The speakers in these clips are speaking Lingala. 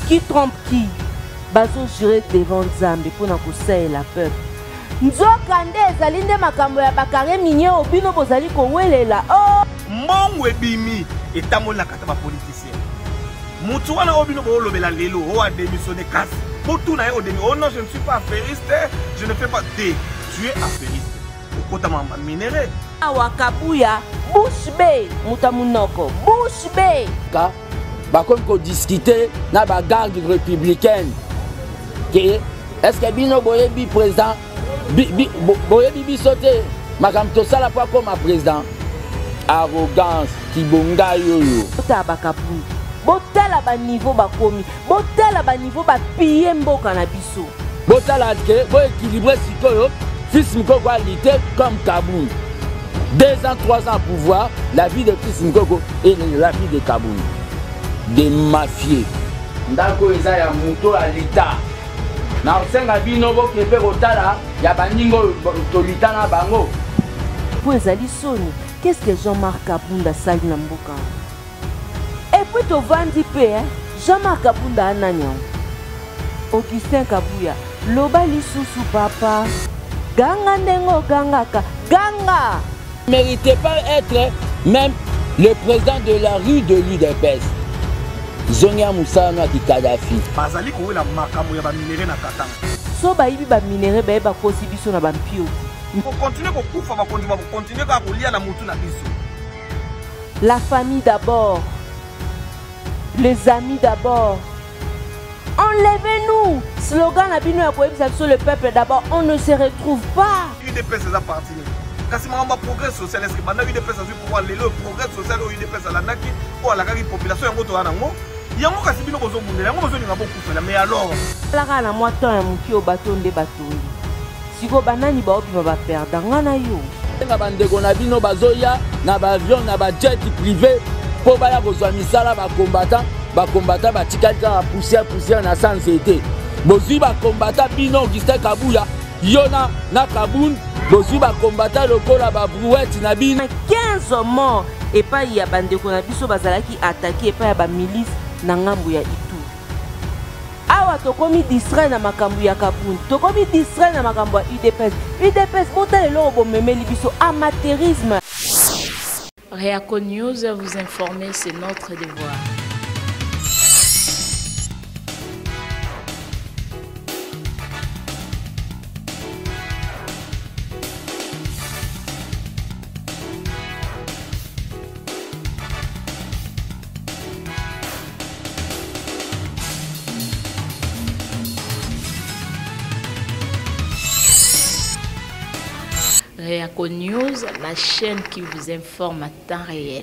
Qui trompe qui? Bazo juré devant Nzambe pour na kosaye la peuple. Nzokande ezali nde makambo ya bakare minye obino bozali kowelela. Oh! Mbongo ebimi etamola kata ba politicien. Mutu wana obino bolobela lelo o a démissionné kasi. Mutu na yo demi. Oh non, je ne suis pas affairiste, je ne fais pas tu es affairiste. Okota mamba minéré. Awa Kabuya, bouche bée, mutamunoko, bouche bée. Ka bakom ko discuter na ba garde républicaine. Est-ce que bino boyebi président boyebi bisote makam to sala pas comme président arrogance kibonga yoyo Botaba Kabuya botala ba niveau bakomi botala ba niveau ba piller mboka na biso botala ke bo équilibrer sikoyo fils Mukoko a lutté comme Kabuya 2 ans 3 ans pouvoir la vie de fils Mukoko et la vie de Kabuya des mafieux ndako eza ya moto à l'état. Na osenga bino bokepe kotala ya baningo tolitana bango. Pour ezali soni, qu'est-ce que Jean-Marc Kabunda sali na mboka? Et puis to vandi pe Jean-Marc Kabunda ananya. Augustin Kabuya, loba lisusu papa. Ganga ndengo gangaka, ganga. Méritait pas être même le président de la rue de l'UDPS. Zonia Moussa Nwaki Kadhafi. Bazali kowela makambo ya ba minéré na Katanga. So ba yibi ba minéré ba yeba kosi biso na ba mpio. Faut continuer ko kufa ba continuer ka kolia na mutu na biso. La famille d'abord. Les amis d'abord. Enlevez-nous. Slogan na bino ya koyebisa biso le peuple d'abord, on ne se retrouve pas. UDPS eza parti. Kasi mamba progrès social est-ce que bana UDPS azu pouvoir lelo progrès social o UDPS ala naki o ala kaki population yango to wana ngo. Yango kasi bino kozo mundela yango bozo ninga bokufela mais alors la na moi temps ya muki o batonde batondi. Siko banani ba obima ba perdre ngana yo. Nga bandeko na bino bazoya na ba avion na ba jet privé po baya kozwa misala ba combattant batikali ka poussière na sans été. Bozwi ba combattant bino Augustin Kabuya yona na Kabun bozwi ba combattant lokola ba brouette na bino 15 morts et pas ya bandeko na biso bazalaki attaqué pas ya ba milice na ngambu ya Itu. Awa tokomi distrait na makambu ya Kabun, tokomi distrait na makambu ya UDPS bota lelo bomemeli biso amateurisme. Réaco News, vous informer, c'est notre devoir. Réaco News, la chaîne qui vous informe à temps réel.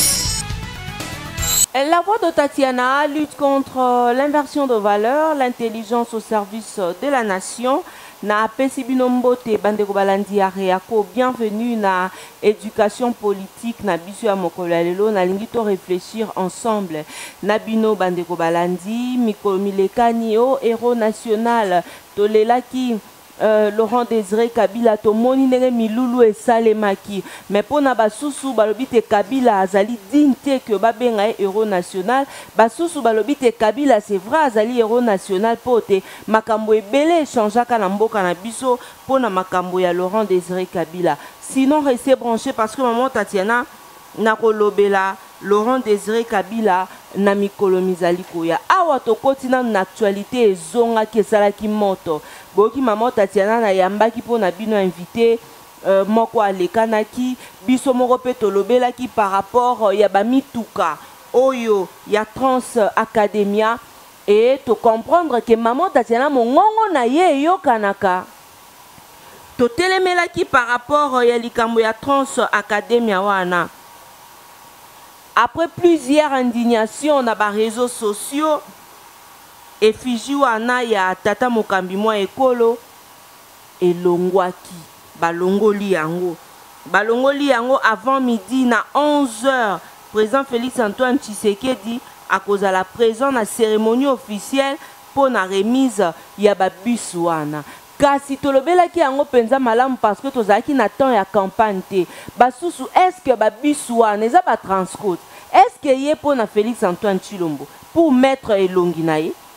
La voix de Tatiana lutte contre l'inversion de valeurs, l'intelligence au service de la nation. Na Pesibino Mbote Bandeko Balandi ya Réaco, bienvenue na éducation politique na biso ya mokolo lelo na lingi to réfléchir ensemble. Na bino Bandeko Balandi mikolo milekani o héros national tolelaki Laurent Désiré Kabila to moni ndenge milulu esalemaki mais pona basusu balobite Kabila azali digne que babenga héros national basusu balobite Kabila c'est vrai azali héros national pote makambo ebele changeaka na mboka na biso pona makambo ya Laurent Désiré Kabila. Sinon restez branchés parce que maman Tatiana nakolobela Laurent Désiré Kabila na mikolo mizali koya awa tokoti na actualité ezonga kesalaki moto boki maman Tatiana na yambaki pona bino invité moko alekanaki biso moko pe tolobelaki par rapport ya bamituka oyo ya Trans Academia et to comprendre que maman Tatiana mongongo na ye yokanaka to telemelaki par rapport ya likambo ya Trans Academia wana. Après plusieurs indignations dans les réseaux sociaux, effigie wana ya tata mokambi mwa ekolo elongwaki balongoli yango avant midi na 11h. Président Félix Antoine Tshisekedi a causé la présence na cérémonie officielle pour la remise ya babus wana. Kasi tolobelaki yango penza malamu parce que tozalaki na temps ya campagne te. Basusu est-ce que babus wana eza ba transcode? Est-ce que yé pour na Félix Antoine Tshilombo pour mettre elongi na ye?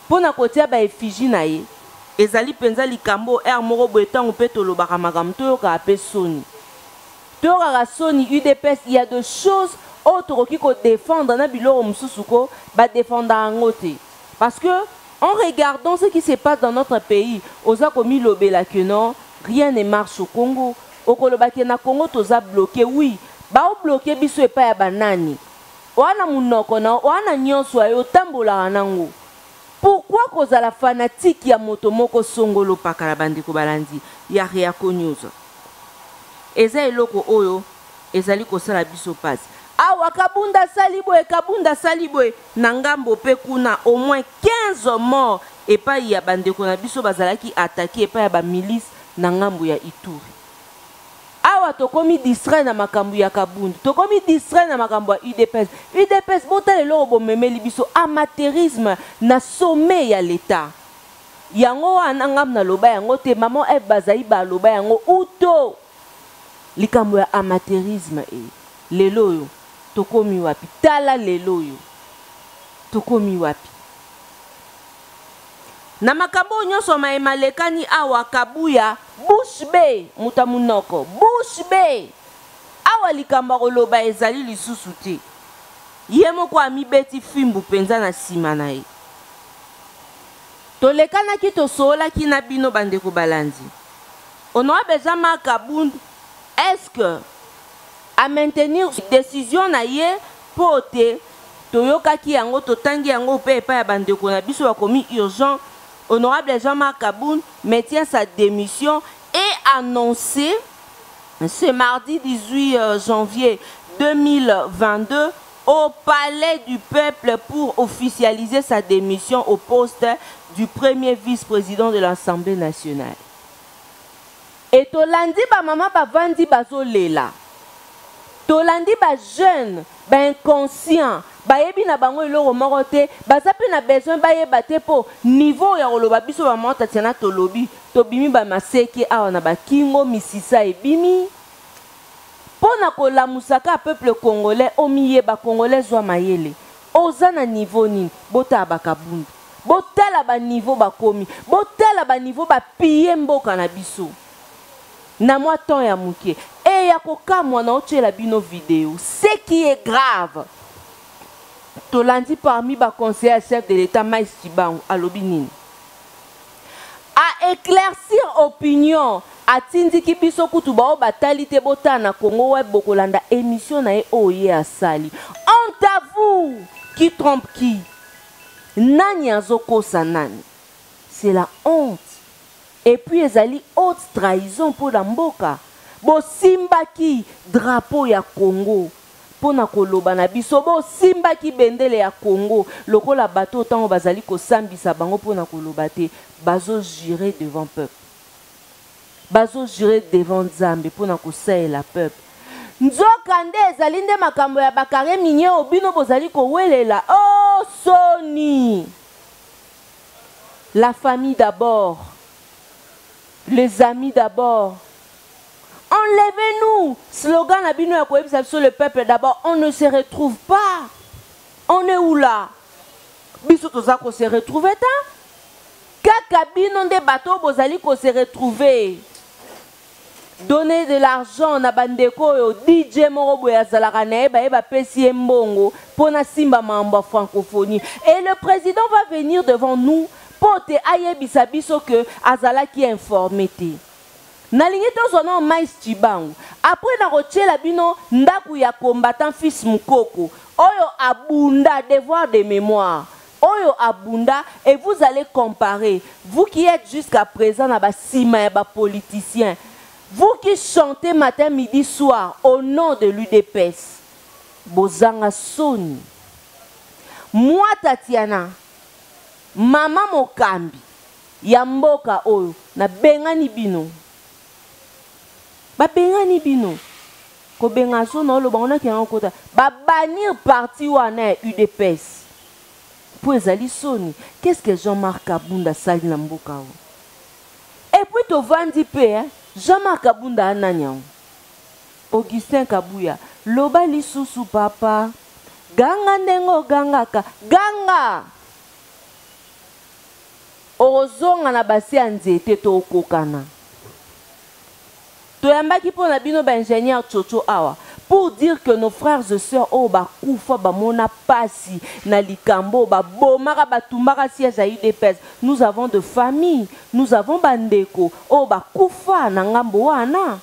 pona kotia ba effigie na ye ezali penza likambo moko boetango pe tolobaka makambo toyoka pe soni toyoka soni UDPS. Il y a de choses autres qui ko défendre na biloko mususu ko ba défendre yango te parce que en regardant ce qui se passe dans notre pays oza komi lobela que non rien ne marche au Congo okolobaki na Congo toza bloqué. Oui ba bloqué biso epa ya banani wana munoko na wana nyonso ayo tambola nango. Pourquoi kozala fanatique ya moto moko songolo pakala bandeko balandi ya Réaco News eza eloko oyo ezali kosala biso passe awa kabunda saliboe na ngambo pe kuna au moins 15 morts epai ya bandeko na biso bazalaki attaqué epai ya ba milice na ngambo ya Ituri. Awa tokomi distrait na makambo ya Kabunda, tokomi distrait na makambo ya UDPS. UDPS bota lelo bomemeli biso amateurisme na sommet ya l'État. Yango wana ngam na loba yango te maman bazai ba loba yango uto. Likambo ya amateurisme lelo yo tokomi wapi? Tala lelo yo tokomi wapi? Na makambo nyonso maemalekani awa Kabuya Bush Bay mutamunoko Bush Bay awa likambo koloba ezali lisusu te ye moko amibeti fimbu penza na sima na ye tolekanaki tosolaki na bino bandeko balandi honorable Jean-Marc Kabund est-ce que à maintenir décision na ye pote toyokaki yango totangi yango pe pa ya bandeko na biso bakomi urgent. Honorable Jean-Marc Kabund maintient sa démission et annoncé ce mardi 18 janvier 2022 au Palais du Peuple pour officialiser sa démission au poste du premier vice-président de l'Assemblée nationale. Et tolandi ba maman ba vandi bazolela. Tolandi ba jeune, ba inconscient. Bayebi na bango eloko moko te baza pe na besoin bayeba te po niveau ya koloba biso ba mota tiana tolobi tobimi ba maseke awa na bakingo misisa ebimi pona kolamusaka peuple congolais omiye ba congolais zwa mayele oza na niveau nini bota bakabundu botala ba niveau bakomi botala ba niveau ba piye mboka na biso na mwa temps ya muke e ya kokamwa na otela bino vidéo. Ce qui est grave tolandi parmi ba conseiller chef de l'État Maïs Chibangu alobinini a éclaircir opinion atindiki biso kutu bao batali te bota na Congo web bokolanda émission na e oye asali. Honte à vous qui trompe qui nani azokosa nani, c'est la honte. Et puis ezali haute trahison pour la mboka bo simbaki drapeau ya Congo pona koloba na biso bo simbaki bendele ya Congo lokola bato tango bazali ko sambisa bango pona koloba te bazo jurer devant peuple bazo jurer devant Nzambe pona ko la peuple nzokande ezali nde makambo ya bakare minye obino bozali ko welela. Oh soni, la famille d'abord, les amis d'abord. Enlevez-nous. Slogan à bino ya sur le peuple d'abord. On ne se retrouve pas. On est où là? Biso tozako se retrouver ta? Kaka bino de bateau bozali ko se retrouver. Donner de l'argent na bandeko yo DJ morobo ya zalaka na ba pesi mbongo pona simba mamba francophonie. Et le président va venir devant nous pour te ayebisa biso que azala qui informé te. Nalingi tozono Maïs Chibangu après na rochela bino ndaku ya combattant fils Mukoko oyo abunda devoir de mémoire oyo abunda et vous allez comparer vous qui êtes jusqu'à présent na ba sima ya ba politiciens, vous qui chantez matin midi soir au nom de l'UDPS bozanga soni. Moi Tatiana mama mokambi ya mboka oyo na bengani bino ba bengani bino ko benga so no lo bangona ki ngakota ba bannir parti wana UDPS pour ezali soni. Qu'est-ce que Jean-Marc Kabunda sali na mboka o? Et puis to vandi pe Jean-Marc Kabunda ananyang Augustin Kabuya loba lisusu papa ganga ndengo ganga ka ganga Orozonga na basi anzete to kokana. Toyambaki po na bino ba ingénieur Chocho awa pour dire que nos frères et sœurs oh ba kufa ba mona pasi na likambo ba bomaka batumbaka siège à UDPS. Nous avons de famille, nous avons bandeko oh ba kufa na ngambo wana.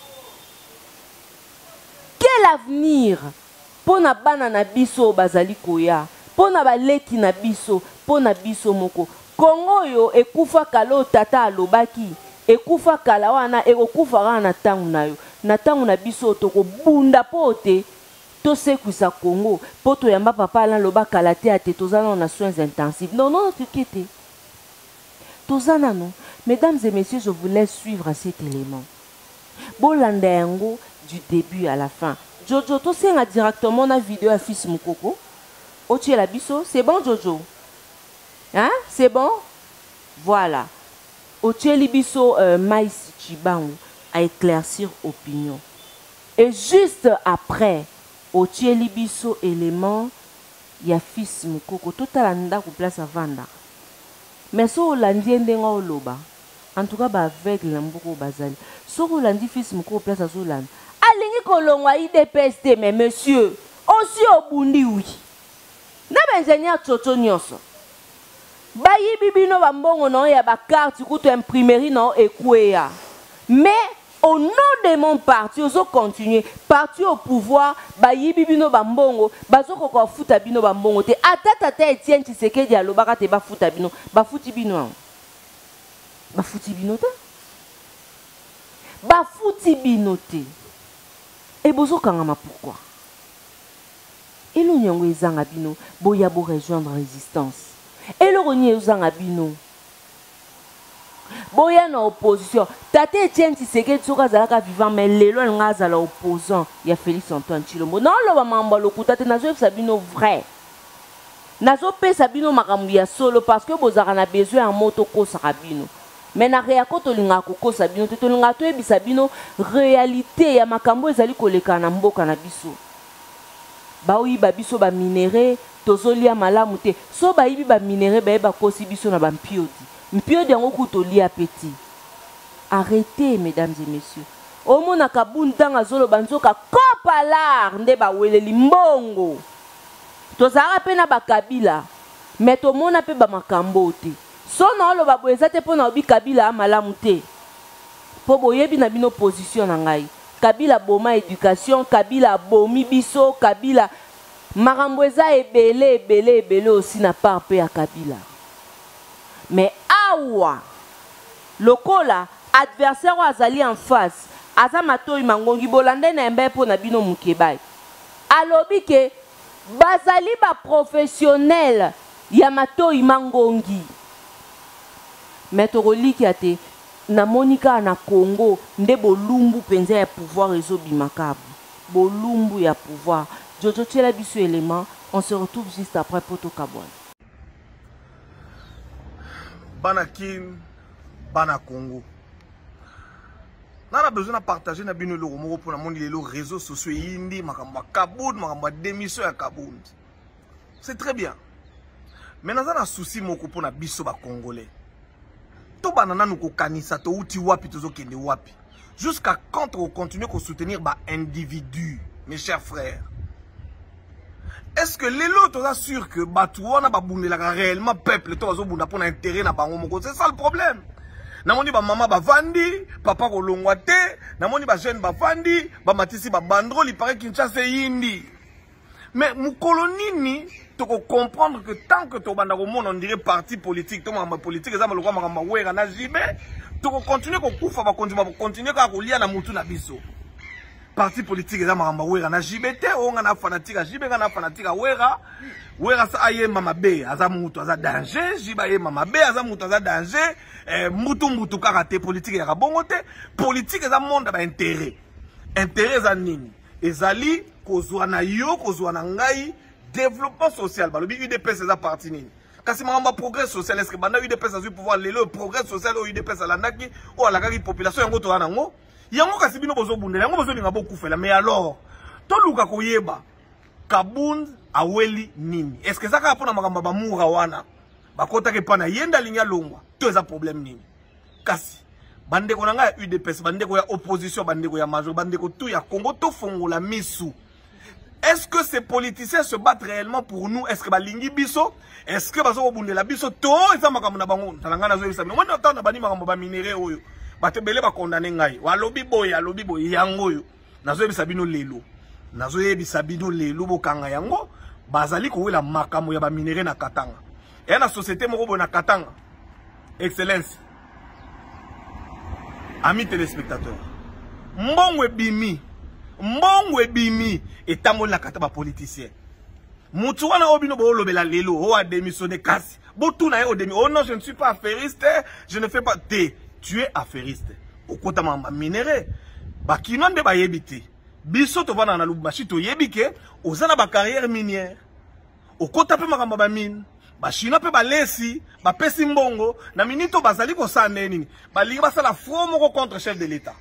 Quel avenir pour na bana na biso bazali koya, pour na baleki na biso, pour na biso moko. Kongo yo ekufa kalo tata alobaki. Ekufa kala wana ekokufa wana tangu na yo. Na tangu na biso toko bunda pote to sekwisa Congo poto yamba papa la loba kala te ate tozana na soins intensifs. Non non tukete. Tozana non. Mesdames et messieurs, je vous laisse suivre cet élément. Bolanda yango du début à la fin. Jojo to senga directement na vidéo à fils Mukoko. Otie la biso, c'est bon Jojo? Hein? C'est bon? Voilà. Otie libiso Maïs Chibangu à éclaircir opinion. Et juste après, Otie libiso élément, il y a fils Mukoko. Tout à l'anda ku place à vanda. Mais so Hollandien denga oloba. En tout cas, ba aveugle na mboko bazali. So Hollandi fils Mukoko place à Zolan. Alingi kolongwa IDPST, mais monsieur, aussi au bundi oui. Na ingénieur Chocho nyonso. Bayi bibino bambongo non ya ba carte kuto imprimerie non ekweya. Mais au nom de mon parti, on va continuer. Parti au pouvoir, bayi bibino bambongo, bazoko ko futa bino bambongo te. Atata Etienne Tshisekedi alobaka te ba futa bino, ba futi bino. Ba futi bino te. Ba futi bino te. Et bozo kangama pourquoi? Et le nyongo ezanga bino, boya bo rejoindre résistance. Et le rogné ezanga bino. Boya na opposition. Tate Etienne Tshisekedi soka zalaka vivant mais lelo nga zala opposant. Ya Félix Antoine Tshilombo. Non lo ba mamba lokuta te nazo sabino vrai. Nazo pe sabino makambu ya solo parce que bozaka na besoin en moto ko sarabino. Mais na réako to linga ko sabino to linga to ebisa bino réalité ya makambo ezali koleka na mboka na biso. Ba oyi ba biso ba minéré tozolia malamu te. So ba yibi ba minéré ba eba kosi biso na ba mpiodi. Mpiodi yango kutolia petit. Arrêtez mesdames et messieurs. Omona kabundanga zolo banzoka kopalar nde ba weleli mbongo. Tozara pe na ba kabila. Mais to mona pe ba makambo te. So na lo ba boeza te pona obi kabila malamu te. Po boyebi na bino position na ngai. Kabila boma éducation, Kabila bomi biso, Kabila marambweza ebele aussi na part pe ya Kabila. Mais awa lokola adversaire azali en face, aza matoi mangongi bolande na mbe po na bino mukebai. Alobi ke bazali ba professionnel ya matoi mangongi. Metoroliki ate na Monika na Congo nde bolumbu penza ya pouvoir ezobi makabu. Bolumbu ya pouvoir. Jojo tchela bisu élément, on se retrouve juste après Poto Kabouane. Banakin, Bana Congo. On a besoin de partager na bino lo moko pour na moni les réseaux sociaux indi makamba Kabound, makamba démission ya Kabound. C'est très bien. Mais nous avons un souci moko pour na biso ba Congolais. Jusqu'à quand on continue à soutenir les individus, mes chers frères. Est-ce que les autres sont sûrs que Batouana va réellement peuple pour intérêt na bango? C'est ça le problème. Namoni ba maman ba vandi, papa ko longwate, namoni ba jeune ba vandi, ba matisi ba bandro, il paraît Kinshasa yindi. Mais mon colonini tu comprendre que tant que tu as un monde, on dirait parti politique, tu as politique, tu as continuer à continuer à rouler na mutu na biso. Parti politique, tu as JBT, on a fanatique, JBT, on a fanatique, wera sa aye mama be, aza mutu, aza danger, jibaye mama be, aza mutu, aza danger, mutu karate, politique, ya bongote, politique, aza monde ba intérêt. Intérêt za nini? Ezali, kozwa na yo, kozwa na ngai, développement social, le UDPS est parti nini. Kasi mama progrès social, est-ce que banda UDPS a pouvoir le progrès social au UDPS à l'andaki ou à la population yango to nango yango kasi bino bozo bunda yango bozo linga beaucoup fait mais alors to luka koyeba Kabound aweli nini. Est-ce que ça ka pona makamba ba mura wana bakota ke pana yenda linya longwa to eza problème nini kasi bandeko nanga ya UDPS bandeko ya opposition bandeko ya major bandeko tout ya Congo to fongola misu. Est-ce que ces politiciens se battent réellement pour nous? Est-ce que balingi biso? Est-ce que bazo bundela biso to eza makambo na bango talanga na zo bisa mais moi na bani makambo ba minéré oyo batebele ba condamner ngai wa lobi boy yango oyo nazo yebisa bino lelo nazo yebisa bino lelo bokanga yango bazali ko wela makambo ya ba minéré na Katanga et na société moko bo na Katanga. Excellence amis téléspectateurs mbongwe bimi etambo na kata ba politicien mutu wana obino bo lobela lelo o a démissionné kasi botu na o demi oh non je ne suis pas affairiste je ne fais pas tu es affairiste okota mamba minéré bakino nde ba yebite biso to bana na lubashi to yebike ozana ba carrière minière okota pe makamba ba mine ba chino pe ba lesi ba pesi mbongo na minito bazali ko sane nini balingi basala front moko contre chef de l'état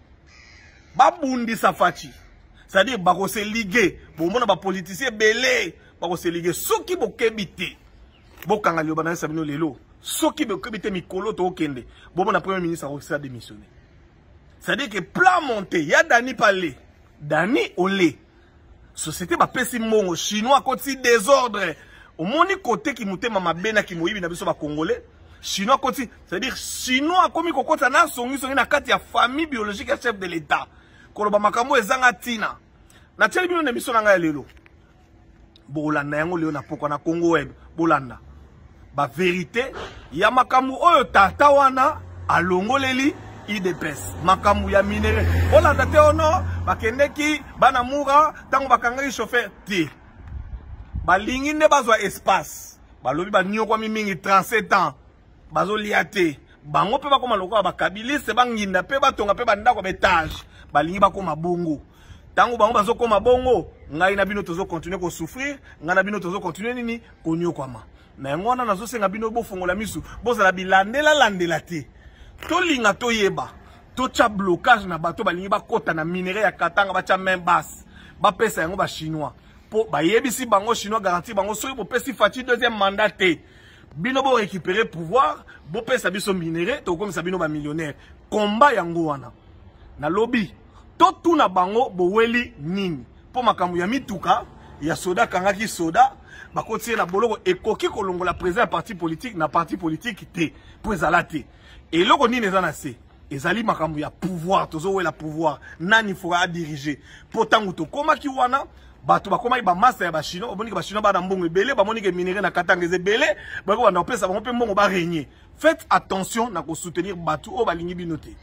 babundi safati c'est-à-dire bako se liguer bomona ba politicien belé bako se liguer soki bokebite bokanga lio bana sabino lelo soki bokebite mikolo to okende bomona premier ministre a démissionné. C'est-à-dire que plan monté ya Dani Palé Dani Olé société ba pesi mbongo chinois koti désordre au moni côté qui mutema mabena ki moyibi na biso ba congolais chinois koti c'est-à-dire chinois komi kokota na songi na kati ya famille biologique ya chef de l'état koloba makambo ezanga tina na teli bino na biso na ngai lelo bolanda yango leo na poko na Congo web bolanda ba vérité ya makambo oyo tata wana alongoleli IDPS makambo ya minéré bolanda te ono bakendeki bana mura tango bakangaki chauffeur te balingi nde bazwa espace balobi banyoko mingi 37 ans bazolia te bango pe bakoma lokola bakabiliste banginda pe batonga pe bandako betage balingi bakoma bongo tango bango bazokoma bongo ngai na bino tozo continuer ko souffrir ngai na bino tozo continuer nini konyokwama na ngona nazo senga bino bofongola misu bozala landela te tolinga toyeba tocha blocage na bato balingi bakota na minéré ya Katanga bacha main basse bapesa yango ba chinois po bayebisi bango chinois garantie bango soki bo pesi fati deuxième mandat te bino bo récupérer pouvoir bo pesa biso minéré to comme ça bino ba millionnaire combat yango wana na lobby to tuna bango bo weli nini po makambo ya mituka ya soda kangaki soda bakotier na boloko ekoki kolongola président parti politique na parti politique te po ezala te et loko nini ezana se ezali makambo ya pouvoir tozo wela pouvoir nani fora diriger po tangu to koma ki wana bato bakoma ba master ya ba chino oboni ke ba chino ba na mbongo ebele ba moni ke minéré na Katanga ezebele ba ko na pesa ba pe mbongo ba régner. Faites attention na ko soutenir bato o balingi binote.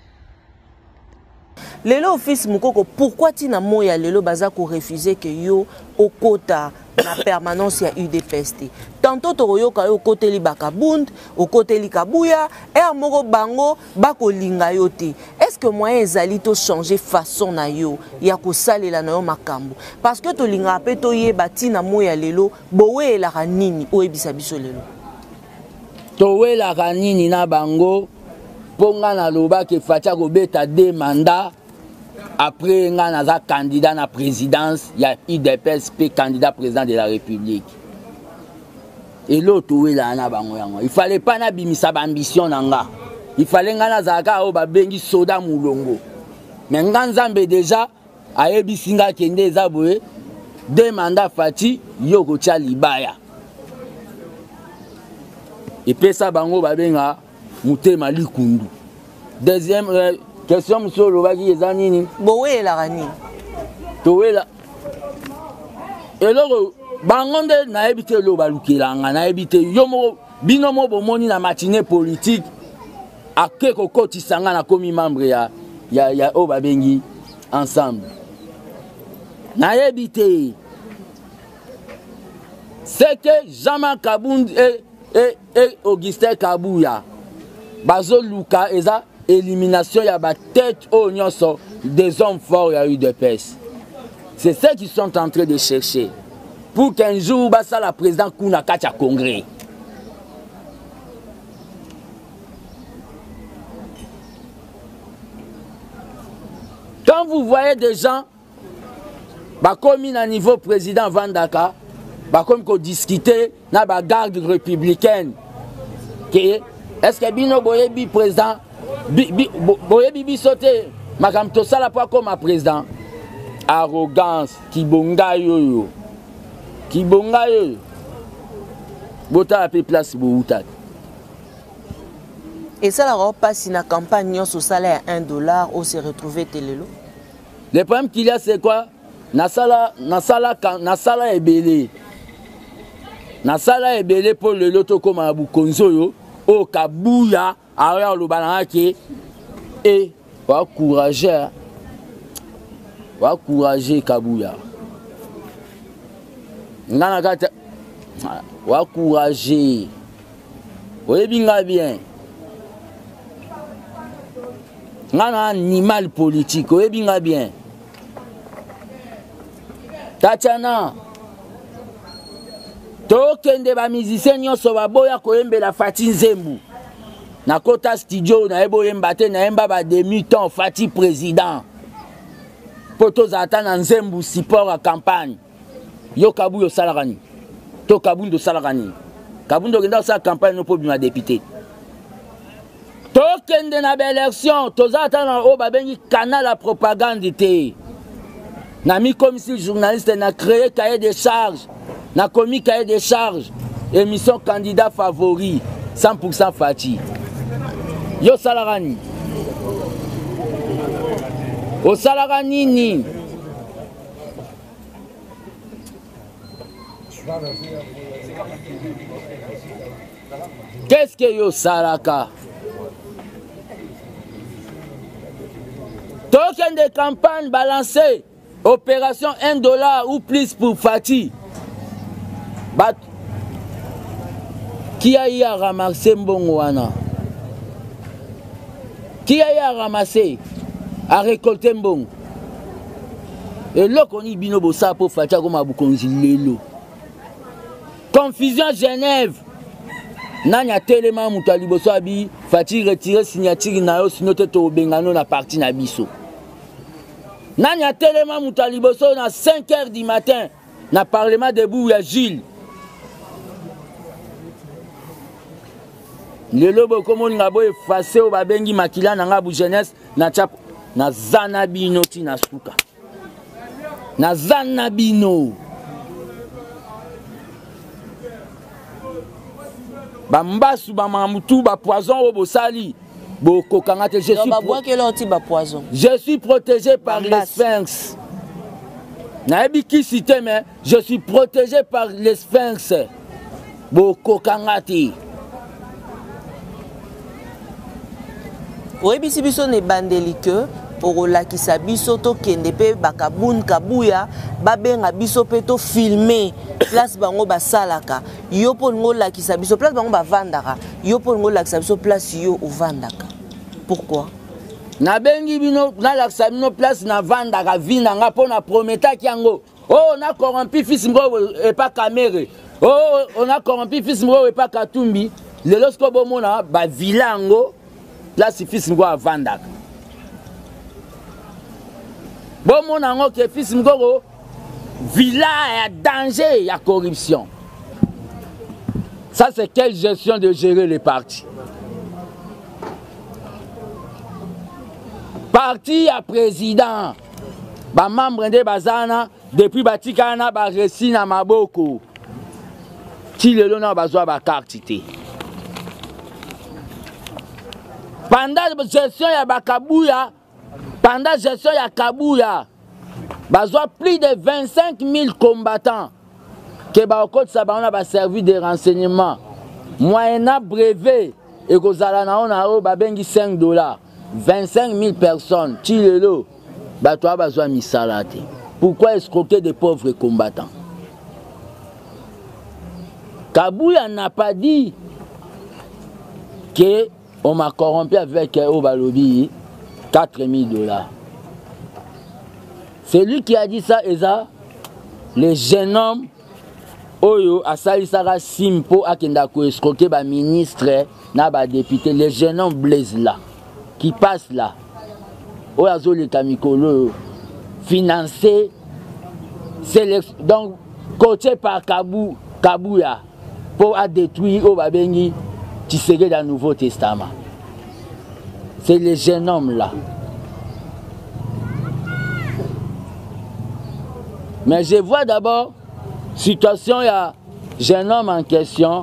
Lelo office mukoko pourquoi tina moya lelo baza ko refuser que yo okota na permanence ya UDPS te tantôt toroyoka yo koteli bakabund okoteli kabuya moko bango bakolinga yo te est-ce que moyen ezali to changer façon na yo ya kosalela na yo makambo parce que tolinga pe toyeba tina moya lelo bowelaka nini oyebisa biso lelo towelaka nini na bango ponga na loba ke fatia kobeta 2 mandats après nga naza candidat na présidence ya IDPS pe candidat président de la République et l'autre wela na bango yango il fallait pas na bimisa ba ambition nanga il fallait nga nazaka o ba bengi soda mulongo mais nga nzambe déjà ayebi singa kende eza boye 2 mandats fati yo ko tia libaya et pe sa bango ba benga mutema likundu. Deuxième question monsieur lobaki eza nini bowela gani towela eloko bango nde nayebi te lo balukelanga nayebi te yo moko bino mo bomoni na matinée politique ake kokotisanga na komi membre ya o babengi ensemble nayebi te c'est que Jean-Marc Kabound et Augustin Kabuya bazo luka eza élimination ya ba tête au nyonso des hommes forts ya UDPS. C'est ce qu'ils sont en train de chercher pour qu'un jour basa la président kuna kacha congrès. Quand vous voyez des gens comme à niveau président Vandaka comme qu'on discuter na ba garde républicaine que est-ce que bino boyebi président boyebi bisote makam to sala pas comme président arrogance kibonga yo bota a pe place bouta. Et ça la passe na campagne sur salaire à $1 ou se retrouver telelo. Le problème qu'il y a c'est quoi? Nasala ebele. Nasala ebele pour le loto comme abu konzo yo au kabuya aya lo balanga et wa courager kabuya. Ngana kata wa courager. Oyebinga bien. Ngana animal politique, oyebinga bien. Tachana tokende ba musicien nyonso baboya koyembela Fati Nzembu na kota studio na eboyemba te na yemba ba demi-temps Fati président poto zata na Nzembu support à campagne yo kabu yo salakani to kabundo salakani kabundo kenda sa campagne no po bima député tokende na ba élection to zata na o ba bengi canal à propagande te. Na mis comme si journaliste n'a créé cahier de charges, n'a commis cahier de charges, émission candidat favori, 100% Fati. Yo salarani. O salarani ni. Qu'est-ce que yo salaka? Token de campagne balancé. Opération $1 ou plus pour Fati. Qui a eu à ramasser Mbongwana? Qui a eu à ramasser, à récolter Mbong? Et là qu'on y binobo ça pour Fati comme à Boukonzilelo. Confusion Genève. Nanya tellement Moutaliboso abi Fati retirer signature na yo sinon to bengano na parti na biso. Nanya tellement Moutaliboso na 5h du matin na parlement debout ya Gilles. Lelo bokomo ngabo effacer o babengi makila na ngabu jeunesse na chap na zanabino ti na suka. Na zanabino. Bambasu bamamutu ba poison o bosali. Je suis protégé par les sphinx. Je suis protégé par les sphinx. Boko kangati. Oui, si biso ne bandelike orola ki sa biso to kende pe bakabun kabuya babenga biso pe to filmer place bango basalaka yo po ngola ki sa biso place bango bavandaka yo po ngola ki sa biso place yo ovandaka. Pourquoi? Na bengi bino na laksa bino place na vandaka vinanga po na prometa kiango. Oh, on a corrompu fils mgo et pas Kamere. Oh, on a corrompu fils mgo et pas Katumbi. Le lorsque bomona ba vilango place fils mgo a vandaka. Bomona ngo ke fils mgo villa a danger, il y a corruption. Ça c'est quelle gestion de gérer les partis? Parti à président, ba membre de bazana depuis batikana ba resi na maboko. Ti lelo na bazwa ba carte té. Pendant gestion ya bakabuya, pendant gestion ya kabuya, bazwa plus de 25 000 combattants que ba okot sa ba ba servi de renseignement. Moyennant brevet et kozala na ona o ba bengi $5. 25 000 personnes, Tilelo, Batoa Bazwa Misalate. Pourquoi escroquer des pauvres combattants? Kabuya n'a pas dit qu'on m'a corrompu avec Obalobi $4 000. C'est lui qui a dit ça, Eza. Les jeunes hommes, Oyo, Asali Sara Simpo, Akendako, escroquer ba ministre, na ba député, les jeunes hommes blaisent là. Qui passe là, Oyazo le Kamikolo, financé, donc coaché par Kabuya pour détruire Obabengi Tshisekedi dans le Nouveau Testament. C'est les jeunes hommes là. Mais je vois d'abord situation, il y a jeune homme en question.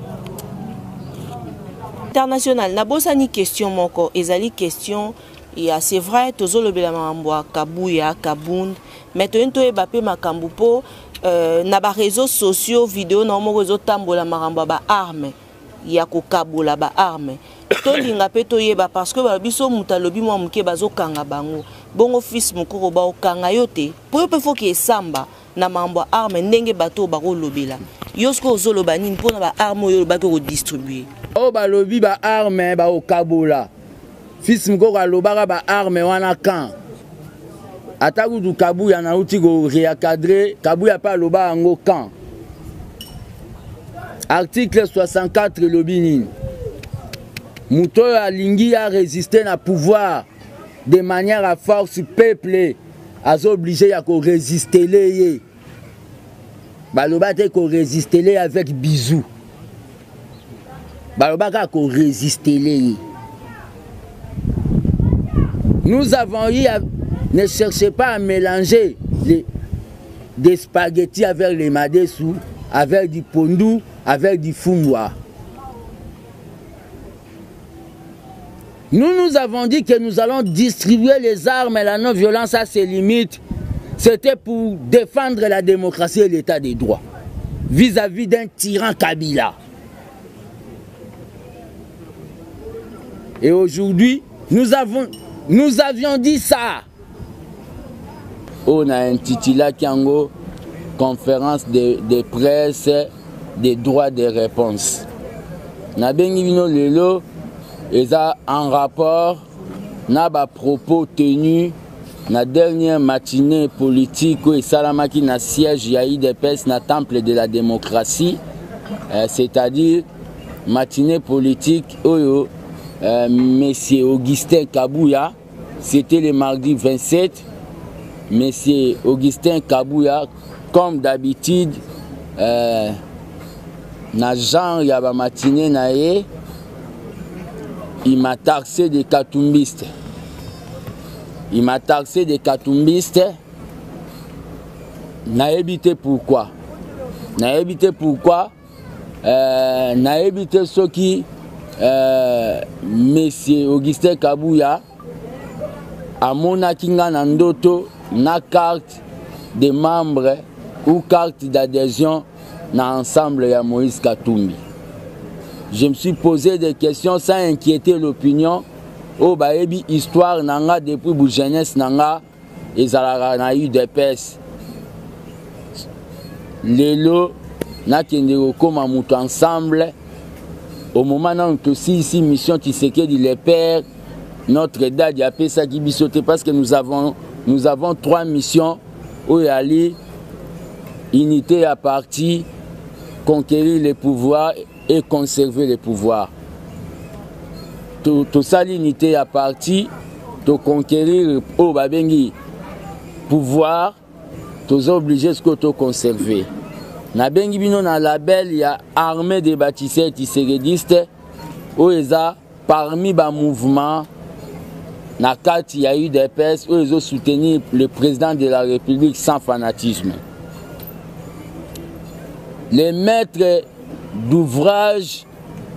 International, nabosani question moko, ezali question, c'est vrai, tozolo bela mambo Kabuya, Kabund, mais to ebape makambu po na ba réseaux sociaux, vidéo na mo réseau tambola maramba ba arme, ya ko kabula ba arme. To linga pe to yeba parce que ba biso mutalobi mo muke bazo kanga bango. Bongo fils mukuro ba okanga yote. Po pe faut que samba na mambo arme ndenge bato ba ko lobela. Yosko ozolo banini pona ba arme yo ba ko distribuer. O ba lobi ba arme ba okabula. Fils mukuro alobaka ba arme wana kan. Ataku du Kabuya na uti go réencadrer, Kabuya pa loba ango kan. Article 64 lobini. Mouto alingi a résisté na pouvoir de manière à force peuple a obligé à résister les. Baloba te ko résister les avec bisous. Baloba ka ko résister les. Nous avons eu à, ne cherchez pas à mélanger des spaghettis avec les madessous, avec du pondou, avec du fumwa. Nous avons dit que nous allons distribuer les armes et la non-violence à ses limites. C'était pour défendre la démocratie et l'état des droits vis-à-vis d'un tyran Kabila. Et aujourd'hui, nous avions dit ça. On a intitulé Kiango conférence de presse des droits de réponse. Nabengivino lelo eza en rapport na ba propos tenus na dernière matinée politique et salamaki na siège ya IDPS na temple de la démocratie, c'est-à-dire matinée politique oyo monsieur Augustin Kabuya, c'était le mardi 27. Monsieur Augustin Kabuya, comme d'habitude, na genre ya ba matinée na ye, il m'a taxé de katumbiste. Il m'a taxé de katumbiste. N'a évité pourquoi. N'a évité pourquoi. N'a évité ce qui monsieur Augustin Kabuya a monakinga nandoto na carte de membres ou carte d'adhésion na ensemble ya Moïse Katumbi. Je me suis posé des questions sans inquiéter l'opinion. Oh baebi histoire nanga depuis bu jeunesse nanga ezalaka na UDPS. Lelo na kende kokoma mutu ensemble au moment où aussi ici mission Tshisekedi le père notre dad a appelé ça qui bisoté parce que nous avons 3 missions où il y a unité à parti, conquérir les pouvoirs et conserver les pouvoirs. Tout ça l'unité à parti, de conquérir au babengi pouvoir, tous obligés de conserver. Na bengi bino na label il y a armée des bâtisseurs tshisekidistes où ils a parmi ba mouvement na carte il y a eu des PES où ils ont soutenu le président de la République sans fanatisme. Les maîtres d'ouvrage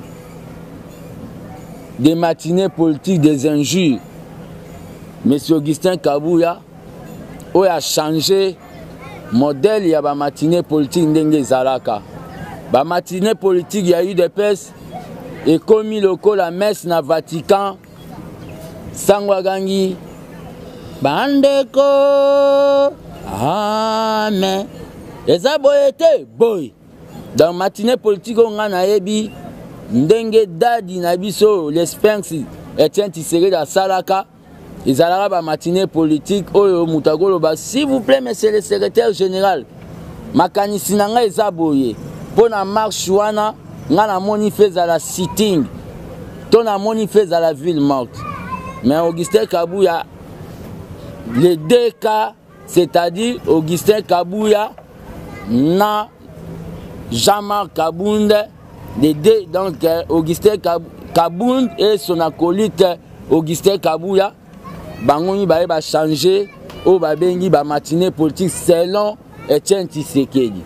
des matinées politiques des injures, M. Augustin Kabuya, où il a changé modèle, il y a une matinée politique ndenge zalaka. Ba matinée politique, il y a eu des PES et comme il a la messe na Vatican, Sangwagangi, Bandeko, Amen. Et ça, boy. Dans la matinée politique, on a ebi ndenge dadi na biso les Sphinx Etienne Tshisekedi da salaka ezalaka ba matinée politique oyo mutagolo ba s'il vous plaît monsieur le secrétaire général makanisi nanga eza boye pona marche wana nga na moni feza la sitting to na moni feza la ville morte mais Augustin Kabuya les deux cas c'est-à-dire Augustin Kabuya na Jean-Marc Kabunda donc Augustin Kabound et son acolyte Augustin Kabouya, Bangoni va changer au Babengi ba matinée politique selon Etienne Tshisekedi.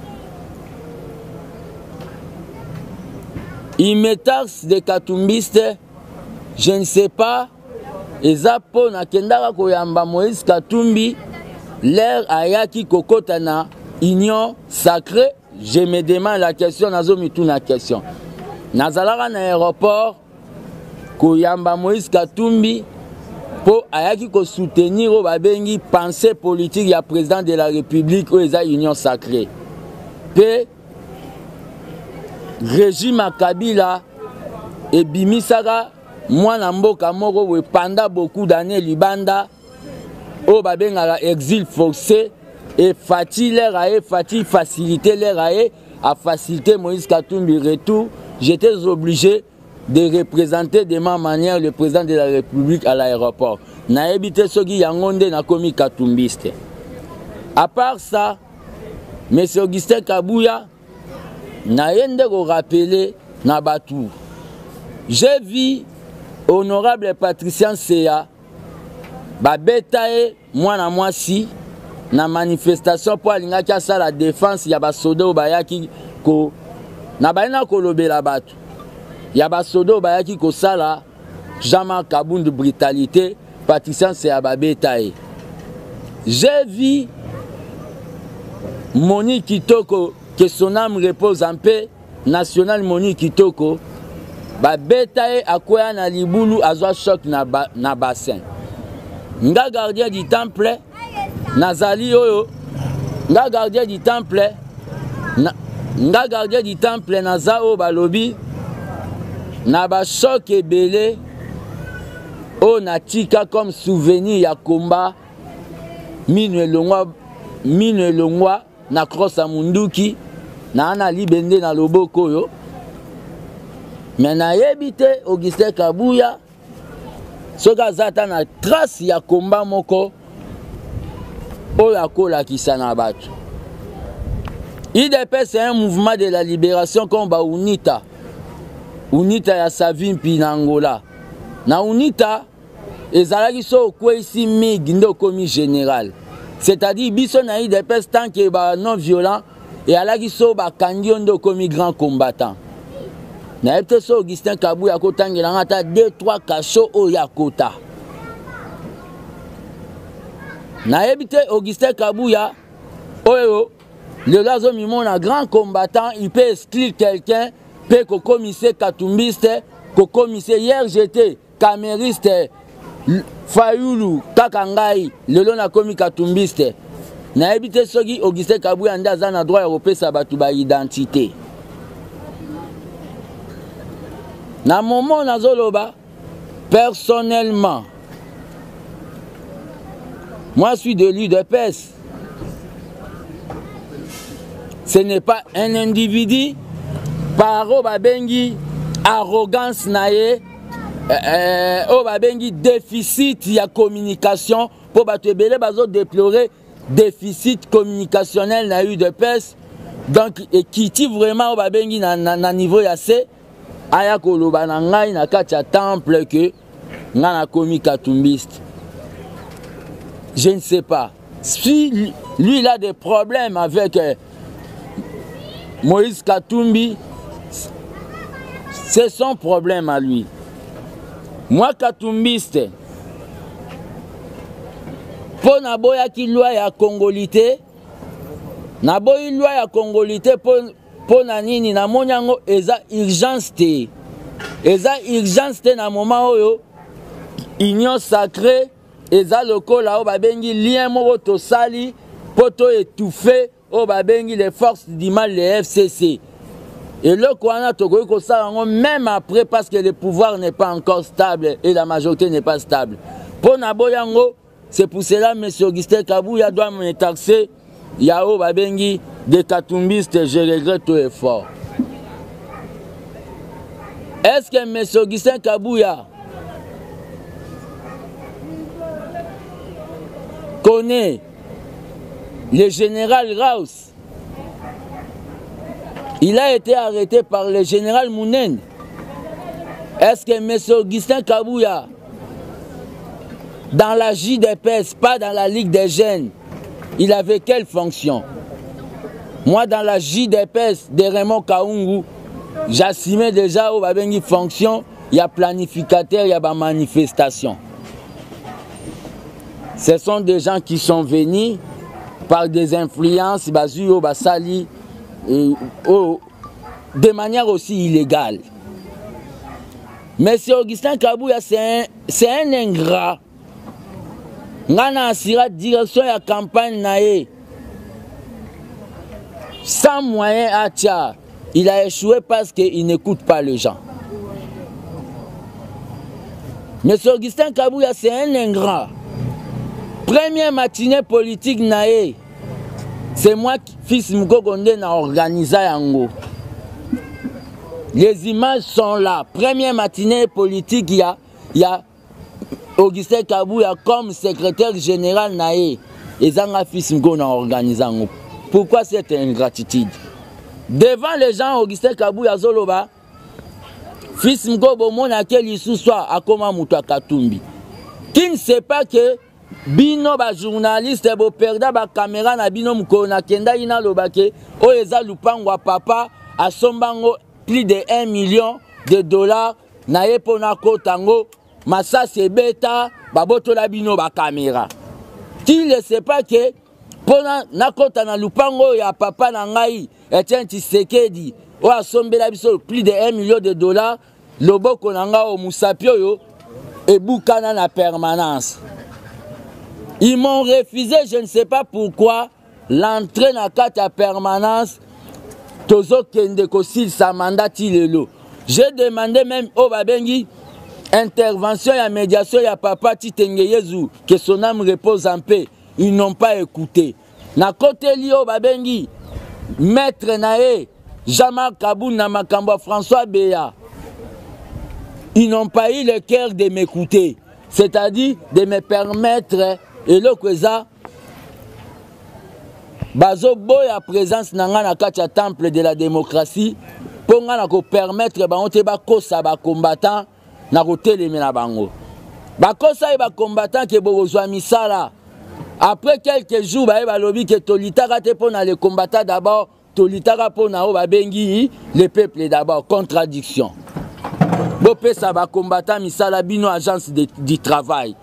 Imetax de Katumbiste, je ne sais pas, Ezapo na kendaka koyamba Moïse Katumbi, l'air ayaki kokotana union sacrée. Je me demande la question, nazo mitou na question. Nazalaka na aéroport, koyamba Moïse Katumbi, pour ayaki ko soutenir au babengi pensée politique ya président de la République ou eza union sacrée. Pe régime Kabila et bimisaka mwana mboka moko we pendant beaucoup d'années libanda au babenga exil forcé et Fati l'air aé Fati faciliter l'air aé à faciliter Moïse Katumbi retour. J'étais obligé de représenter de ma manière le président de la République à l'aéroport. Na ebité soki yangonde na komi Katumbiste. À part ça, M. Augustin Kabouya na yende ko rappeler na Batou. J'ai vu honorable Patricien Seya babetae mwana mwasi na manifestation pour alingaki asa la défense ya basoda bayaki ko na baina kolobela Batou. Ya basoda bayaki ko sala Jean-Marc Kabound de brutalité Patricien Seya babetae. J'ai vu Monique Kitoko, que son âme repose en paix, national Monique Kitoko, babetae akwea na libulu azwa choc na bassin. Nga gardien du temple, nazali oyo, nga gardien du temple, nga gardien du temple naza o balobi, na ba choc ebele, o natika comme souvenir ya combat, minu elongwa, na cross a munduki na ana libende na loboko yo mais na yebite Augustin Kabouya soka zata na trace ya combat moko oya kola kisana batu. IDP c'est un mouvement de la libération comme ba UNITA ya Savimpi na Angola na UNITA ezalaki so kwa isi mig ndo komi général. C'est-à-dire biso na IDPS tant que ba non violent et alaki so ba kangiondo comme grand combattant. Na epte so Augustin Kabouya ko tangela ngata 2-3 kacho o yakota. Na epte Augustin Kabouya oyo le lazo mimona grand combattant, il peut exclure quelqu'un peut ko commissaire Katumbiste, ko commissaire hier j'étais camériste Fayoulou, Kakangai, le long na komi Katumbiste. Na ebite soki Augustin Kabouya ndaza na droit européen sa batu ba identité. Na moment nazoloba, personnellement, moi je suis de l'UDPS. Ce n'est pas un individu par babengi arrogance nae. Oh babengi déficit ya communication pour batebele bazo déplorer déficit communicationnel na UDPS donc et qui vraiment oh babengi na niveau ya C aya koloba na ngai na kati ya temple que nga na komi Katumbiste. Je ne sais pas si lui il a des problèmes avec Moïse Katumbi, c'est son problème à lui. Moi Katumbiste po naboya ki loi ya Congolité naboyi loi ya Congolité po na nini na monyango eza urgence te na moment oyo union sacrée eza lokola o babengi lien moko tosali poto étouffé o babengi les forces du mal les FCC. Et le Kouana Togo, même après, parce que le pouvoir n'est pas encore stable et la majorité n'est pas stable. Pour Naboyango, c'est pour cela que M. Augustin Kabouya doit me taxer. Yao Babengi, des Katumbistes, je regrette tout effort. Est-ce que M. Augustin Kabouya connaît le général Raus? Il a été arrêté par le général Mounen. Est-ce que M. Augustin Kabouya, dans la JDPS, pas dans la Ligue des jeunes, il avait quelle fonction? Moi, dans la JDPS de Raymond Kaungu, j'assumais déjà une fonction, il y a planificateur, il y a des manifestations. Ce sont des gens qui sont venus par des influences, de manière aussi illégale. Monsieur Augustin Kabouya, c'est un ingrat. Ngana assira direction de la campagne nae. Sans moyen à tia, il a échoué parce qu'il n'écoute pas les gens. Monsieur Augustin Kabouya, c'est un ingrat. Première matinée politique nae, c'est moi qui fils Mkokonde na organisé yango. Les images sont là. Première matinée politique, il y a Augustin Kabouya comme secrétaire général nae. Et Zanga fils Mko na organisé yango. Pourquoi cette ingratitude? Devant les gens, Augustin Kabouya Zoloba, fils Mko Bomon a quel issue soit à comment Moutoua Katumbi. Qui ne sait pas que bino ba journaliste bo perda ba caméra na bino mko na kenda ina lobake o eza lupangwa papa a sombango plus de 1 million de dollars na yepo na kotango massa sebeta baboto la bino ba caméra. Qui ne sait pas que pona na kota na lupango ya papa na ngai Etienne Tshisekedi o asombela biso plus de 1 million de dollars loboko na nga o musapio yo e bukana na permanence. Ils m'ont refusé, je ne sais pas pourquoi, l'entrée dans la permanence. Tozo Kende Kosil sa mandat tilelo. J'ai demandé même au Babengi intervention et médiation ya papa Titengeyezu que son âme repose en paix. Ils n'ont pas écouté. Na côté li au Babengi maître nae Jean-Marc Kaboun na makambo François Béa. Ils n'ont pas eu le cœur de m'écouter, c'est-à-dire de me permettre et le kweza bazo boya présence nanga na kati ya temple de la démocratie pour nga na ko permettre ba onte ba kosa ba combattant na ko telemela bango ba kosa e ba combattant ke bozwa misala après quelques jours ba lobi ke tolitaka te pona les combattants d'abord tolitaka pona o ba bengi le peuple d'abord contradiction bo pesa ba combattant misala bino agence du travail.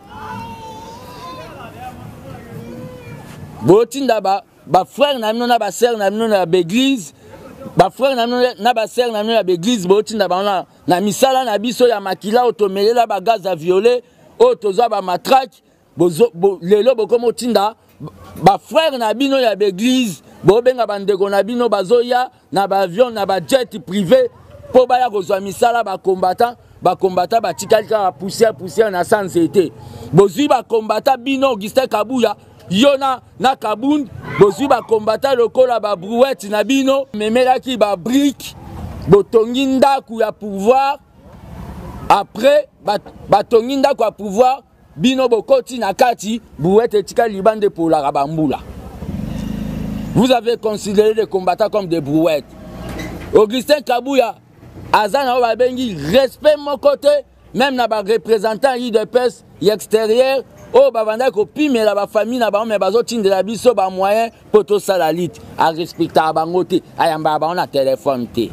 Botinda ba frère na mino na ba sœur na mino na l'église ba frère na mino na ba sœur na mino na l'église botinda ba na misala na biso ya makila otomelela ba gaz à violer otoza ba matraque lelo bokomo tinda ba frère na bino ya l'église bobenga bandeko na bino bazoya na ba avion na ba jet privé po baya kozwa misala ba combattant ba tikali ka poussière na sans été bozui ba combattant bino Augustin Kabouya Yona na Kaboun, bozu ba combattant lokola ba brouette na bino, memelaki ba brique, botonginda ku ya pouvoir. Après ba tonginda ku ya pouvoir, bino bokoti na kati, brouette etika libande pour la rabambula. Vous avez considéré les combattants comme des brouettes. Augustin Kabouya, Azana ba bengi respect mon côté, même na ba représentant IDPS extérieur. Oh, bavanda ko pime la famille na ba me bazo tinde la biso ba moyen poto salalite a respecter bangote ayamba ba on a téléphone té.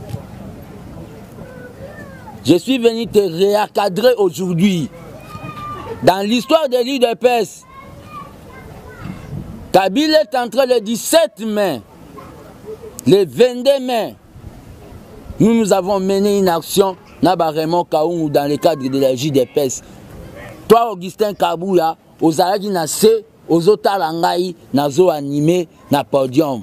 Je suis venu te réencadrer aujourd'hui. Dans l'histoire de l'IDPS, Kabila est entré le 17 mai, le 22 mai. Nous avons mené une action na ba Raymond Kaungu dans le cadre de la JDPS. Toi Augustin Kabouya ozalaki na se ozotala ngai nazo animé na podium.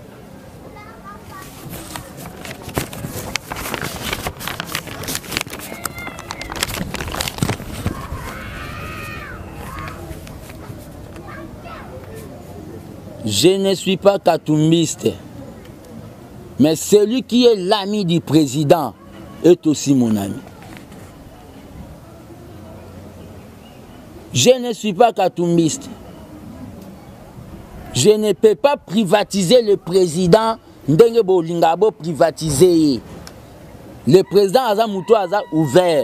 Je ne suis pas katumbiste, mais celui qui est l'ami du président est aussi mon ami. Je ne suis pas katumbiste. Je ne peux pas privatiser le président ndenge bolinga bo privatiser. Le président Azamuto a ouvert.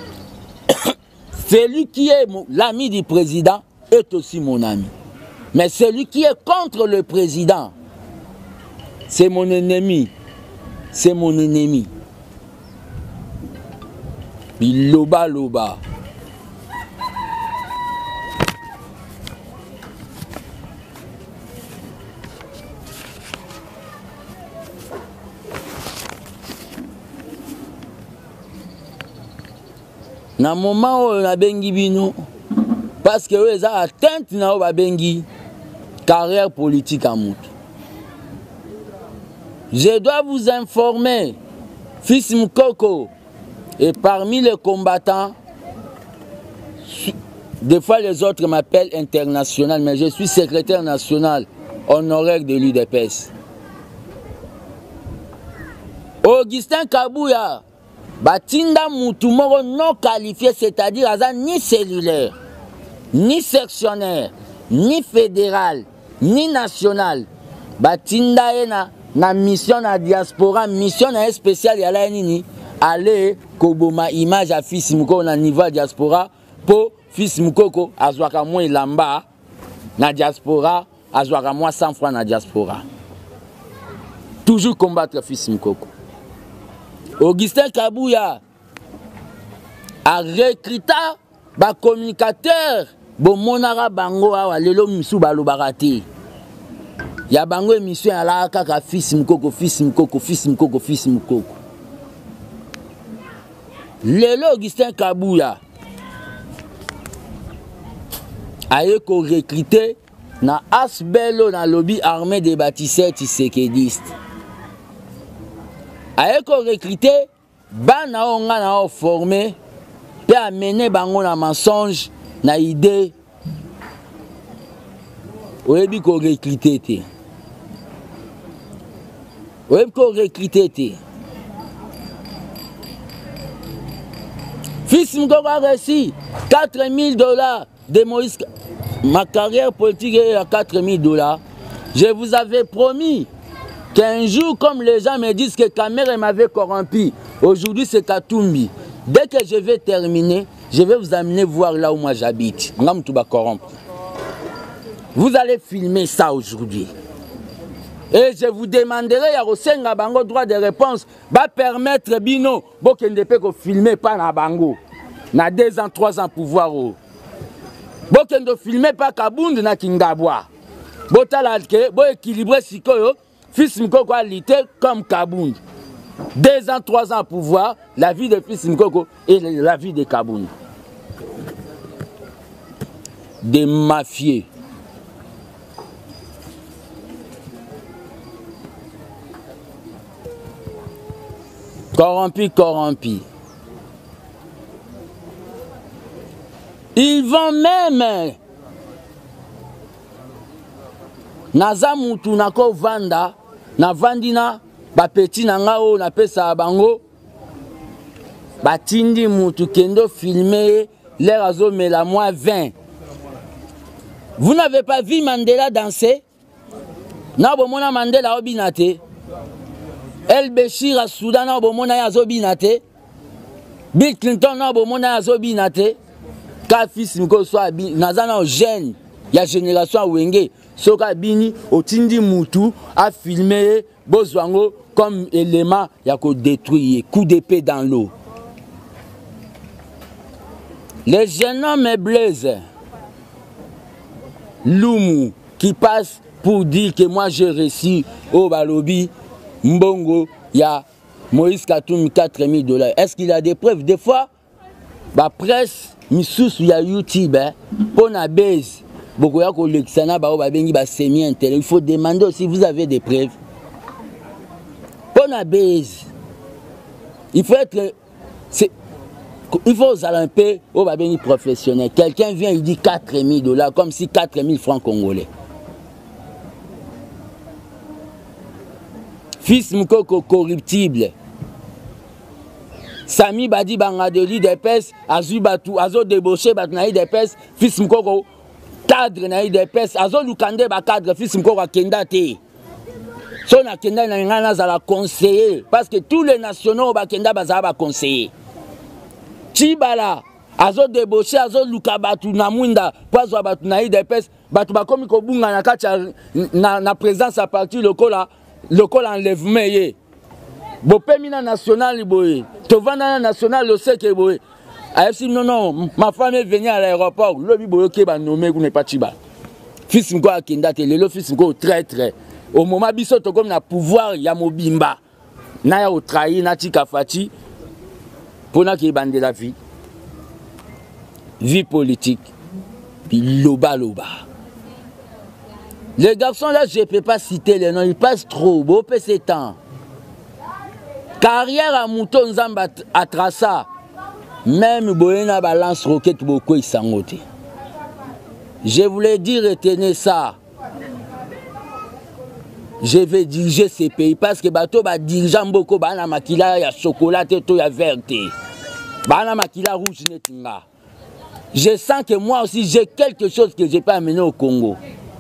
Celui qui est l'ami du président est aussi mon ami. Mais celui qui est contre le président, c'est mon ennemi. C'est mon ennemi. Il loba loba. Na moment où on a bengi bino, parce que eux ont atteint na ba bengi carrière politique à Moutou. Je dois vous informer, Fils Mukoko est parmi les combattants. Des fois les autres m'appellent international, mais je suis secrétaire national honoraire de l'UDPS. Augustin Kabouya, Batinda Moutoumoro non qualifié, c'est-à-dire ni cellulaire, ni sectionnaire, ni fédéral, ni national. Batinda ena na mission na diaspora, mission na spéciale ya la nini, aller koboma image à Fils Mukoko na niveau diaspora pour Fils Mukoko azwaka moins lamba na diaspora, azwaka moins 100 francs na diaspora. Toujours combattre Fils Mukoko. Augustin Kabouya a recruté ba communicateur bo monara bango awa lelo misu balobarate. Ya bango émission ala kaka Fils Mukoko, Fils Mukoko, Fils Mukoko, Fils Mukoko. Lelo Augustin Kabouya a été recruté na Asbelo na lobby armée des bâtisseurs tshisekedistes. A été recruté, bana onga na formé, puis amener bango na mensonge, na idée. Oyebi ko recruté te. Oyebi ko recruté te. Fils Mukoko a reçu $4,000 de Moïse. Ma carrière politique est à $4,000. Je vous avais promis qu'un jour, comme les gens me disent que Kamere m'avait corrompu, aujourd'hui c'est Katumbi. Dès que je vais terminer, je vais vous amener voir là où moi j'habite. Vous allez filmer ça aujourd'hui. Et je vous demanderai à Rosenga Bango droit de réponse, va permettre Bino, Bokende Peko filmer pas na Bango. Na 2 ans, 3 ans pouvoir. Bokende filmer pas Kabund na Kingabwa. Botala ke, bo équilibré sikoyo. Fils Mukoko a lutté comme Kabund. 2 ans, 3 ans à pouvoir, la vie de Fils Mukoko et la vie de Kabund. Des mafieux. Corrompus, corrompus. Ils vont même Naza Moutou nako vanda na vandina ba petit nanga o na pesa bango batindi Moutou kendo filmer l'air azo mais la moins 20. Vous n'avez pas vu Mandela danser? Na bomona Mandela obinate. El Béchir à Soudan na bomona ya zobinate. Bill Clinton na bomona ya zobinate. Ka Fils Mukoko soit naza na jeune ya génération wenge. Soka bini otindi Moutou a filmé Bozwango comme élément ya ko détruire, coup d'épée dans l'eau. Les jeunes hommes Blaise Loumou qui passe pour dire que moi j'ai reçu au Balobi Mbongo ya Moïse Katumbi $4,000. Est-ce qu'il a des preuves? Des fois, la presse Missous ya YouTube pour na base. Il faut demander si vous avez des preuves. Pour la base, il faut être. Il faut aux Olympiques au professionnel. Quelqu'un vient, il dit $4,000, comme si 4,000 francs congolais. Fils Mukoko corruptible. Sami Badi Bangadeli d'EPS, Azu Batu, Azo débauché Batnaï d'EPS, Fils Mukoko cadre naï d'EPS, Azo Lukande ba cadre, Fils Mukoko Kendate. So na kenda na ngana za la conseiller parce que tous les nationaux ba kenda bazala ba conseiller. Chibala azo débaucher azo luka batu na mwinda pozo batu na IDPS batu ba komi ko bunga na kati na présence à partir lokola enlèvement ye. Bo pemina national boye. Tovana national le sait que boye. AFC non, ma femme est venue à l'aéroport. Lobi boye ke ba nommé ku ne pas Chibala. Fils mko akenda te lelo fils mko très. Au moment biso to comme na pouvoir ya mobimba. Na ya otrahi na tika fati. Pona ki bande la vie. Vie politique. Puis loba. Les garçons là, je ne peux pas citer les noms, ils passent trop. Beau PC temps. Carrière à Mouton Zamba à Trassa. Même Boyena balance roquette beaucoup ils s'engotent. Je voulais dire retenez ça. Je vais diriger ces pays parce que bateau va dirigeant beaucoup bana makila ya chocolat et tout ya verte. Bana makila rouge netinga. Je sens que moi aussi j'ai quelque chose que je peux amener au Congo.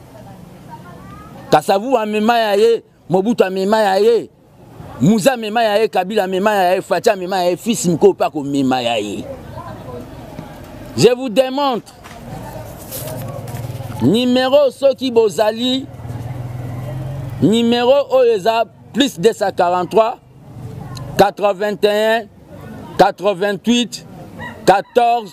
Kasavu amema yaye, Mobutu amema yaye, Mouza amema yaye, Kabila amema yaye, Fatia amema yaye, fils mko pa ko mema yaye. Je vous démontre. Numéro Soki Bozali. Numéro OESA plus 243 81 88 14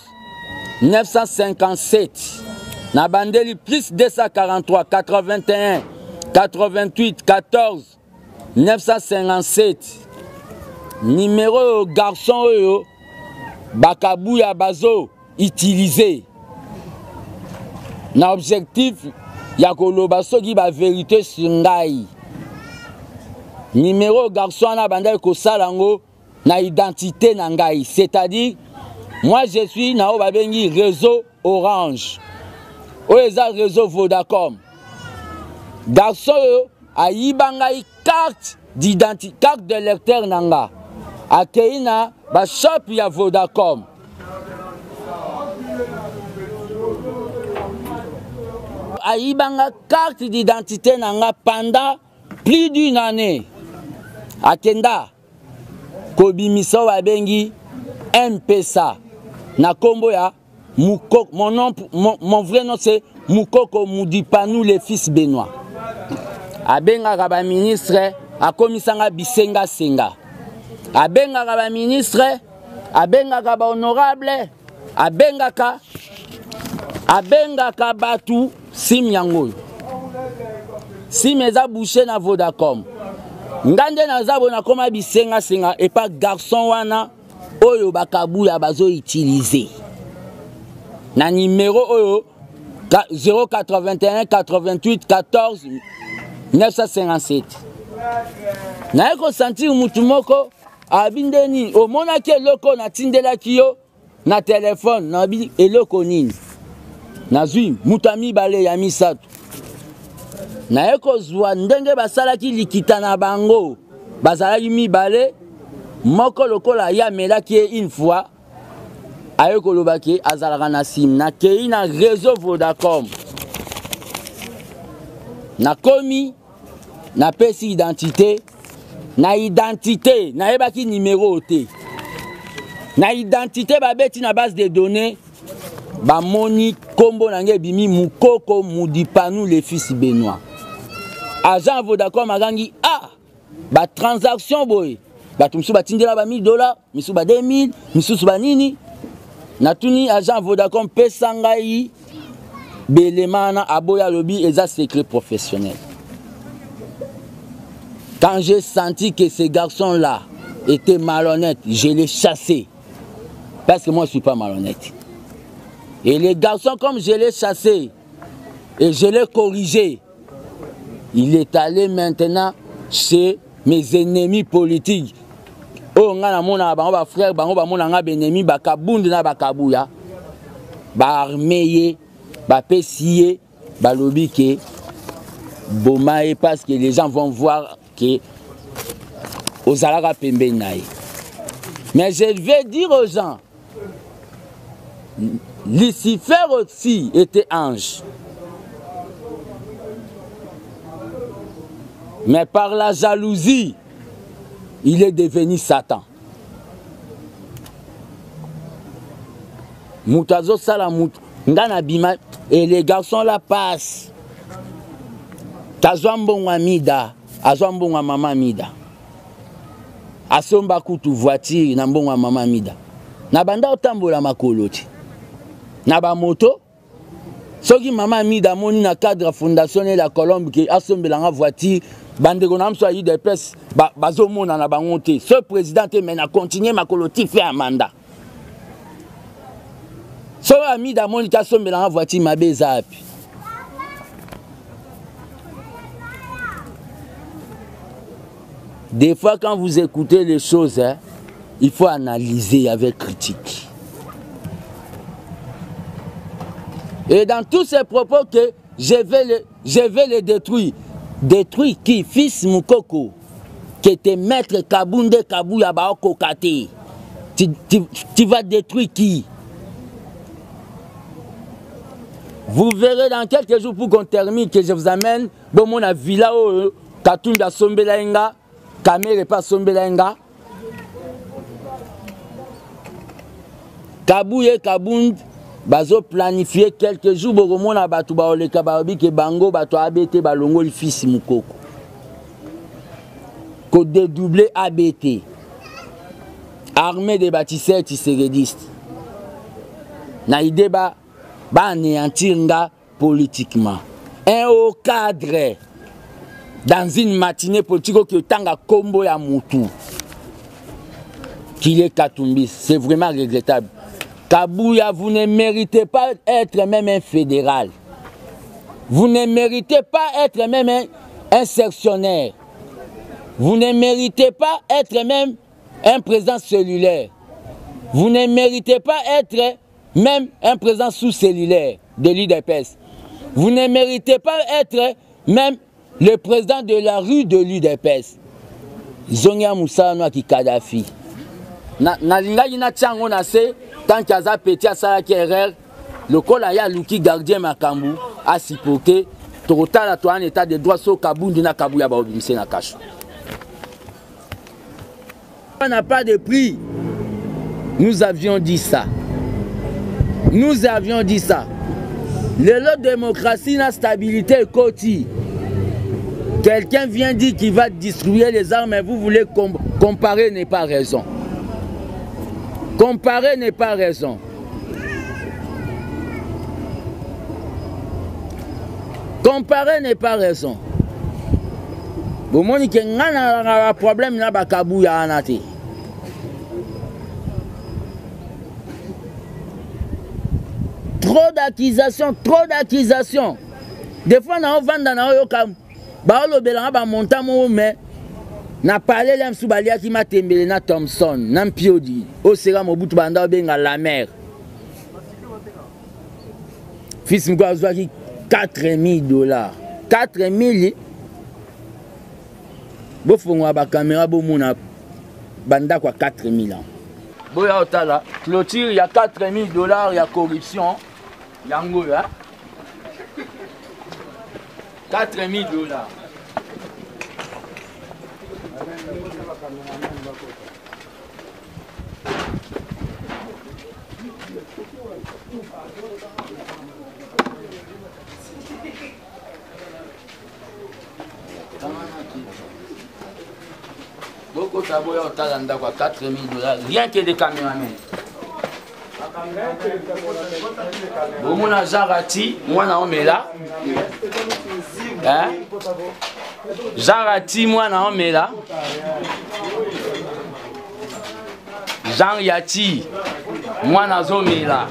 957. Nabandeli plus 243 81 88 14 957. Numéro garçon oyo Bakabouya Bazo utilisé. Na objectif ya koloba soki ba vérité sur ngai. Numéro garçon na bandai ko salango na identité na ngai, c'est-à-dire moi je suis na obabengi réseau Orange. Oeza réseau Vodacom. Garçon a yibangai carte d'identité, carte de lecteur nanga. Akeina ba shop ya Vodacom. Aïbanga carte d'identité nanga pendant plus d'une année. Akenda Kobimiso Wabengi MPSA na kombo ya Moukoko, mon vrai nom c'est Moukoko Moudipanou le fils Benoît. Abenga kaba ministre akomisanga bisenga senga. Abenga kaba ministre, abenga kaba honorable, abenga ka batu sim yango. Sim eza bouché na Vodacom. Ngande na zabo na koma bisenga senga et pas garçon wana oyo bakabuya bazo utiliser. Na numéro oyo 081 88 14 957. Na eko sentir mutu moko abindeni omona ke loko na tindela kiyo na téléphone na bi eloko nini. Nazui mutami bale ya misato. Na eko zwa ndenge basalaki likita na bango bazalaki mibale moko lokola ya melaki une fois ayeko lobaki azalaka na sim na kei na réseau Vodacom na komi na pesi identité na yebaki numéro te na identité babeti na base de données bamoni kombo nange bimi Moukoko Moudipanou le fils Benoît. Agent Vodacom agangi ba transaction boy batu misu batindela ba $1000 misu ba 2000 misu ba nini natuni agent Vodacom pesangai belemana aboya lobi eza secret professionnel. Quand j'ai senti que ces garçons là étaient malhonnêtes, je les chassais parce que moi je suis pas malhonnête. Et les garçons, comme je l'ai chassé et je l'ai corrigé, il est allé maintenant chez mes ennemis politiques. Oh, on a mon frère, on a mon ennemi, Bakabound na Bakabuya, Arméé, Pessier, Lobike, Bomae, parce que les gens vont voir que aux Alara Pembenaï. Mais je vais dire aux gens, Lucifer aussi était ange. Mais par la jalousie, il est devenu Satan. Moutazo Salamut, Ngana Bima, et les garçons la passent. Kazwambon Amida, Azwambon Mama Mida. Asomba kutu voiture, Nambon Mama Mida. Nabanda otambola makoloti. Naba moto. Soki Mama Mida moni na cadre fondation et la Colombe qui assemblera en voiture. Bandegonam soit eu des pièces, bazomona na bangote. Ce président te mène à continuer ma coloti fait un mandat. So ami d'amoni qui assemblera en voiture ma bezapi. Des fois quand vous écoutez les choses, hein, il faut analyser avec critique. Et dans tous ces propos que je vais les détruire. Détruire qui? Fils Moukoko, qui était maître Kabounde Kabouya Baoko Kate. Tu vas détruire qui? Vous verrez dans quelques jours pour qu'on termine que je vous amène bon mon à Villa Katumba Sombelaenga, Kamere pas Sombelaenga. Kabouye Kabound. Bazo planifier quelques jours pour mon abatu ba ole kababi ke bango bato ABT balongo le fils Moukoko. Ko dédoubler ABT. Armée des bâtisseurs tisseredistes. Na idée ba anéantir nga politiquement. Un haut cadre dans une matinée politique qui tanga combo ya Moutou. Qu'il est Katumbis, c'est vraiment regrettable. Kabouya, vous ne méritez pas être même un fédéral. Vous ne méritez pas être même un sectionnaire. Vous ne méritez pas être même un président cellulaire. Vous ne méritez pas être même un président sous-cellulaire de l'UDPS. Vous ne méritez pas être même le président de la rue de l'UDPS. Zongia Moussa Noaki Kadhafi. Nalinga ina tsango na se tant qu'aza petit à ça qui erreur le col ya luki gardien makambu a sipoke total à toi en état de droit so kabundi na kabuya ba obimse na kasho. On n'a pas de prix. Nous avions dit ça. Nous avions dit ça. Le démocratie na stabilité côté. Quelqu'un vient dire qu'il va distribuer les armes et vous voulez comparer n'est pas raison. Comparer n'est pas raison. Comparer n'est pas raison. Vous montrez qu'il y a un problème là bas Kabouya anati. Trop d'accusations, trop d'accusations. Des fois on vend dans la comme baolo belanga ba montamo mais na parlé là Msubalia qui m'a tembelé na Thompson, na Mpiodi, au sera Mobutu banda benga la mer. Fils Mkwazwa qui $4,000. 4,000. Bo fongwa ba caméra bo mona banda kwa 4,000 ans. Boya otala, clôture il y a $4,000, il y a corruption. Yango là. $4,000. Beaucoup d'abord au Talanda quoi $4,000, rien que des caméramans. Bon mon agent Rati, moi na omela. Hein? Jean Rati, moi na omela. Jean Yati, moi na zomela.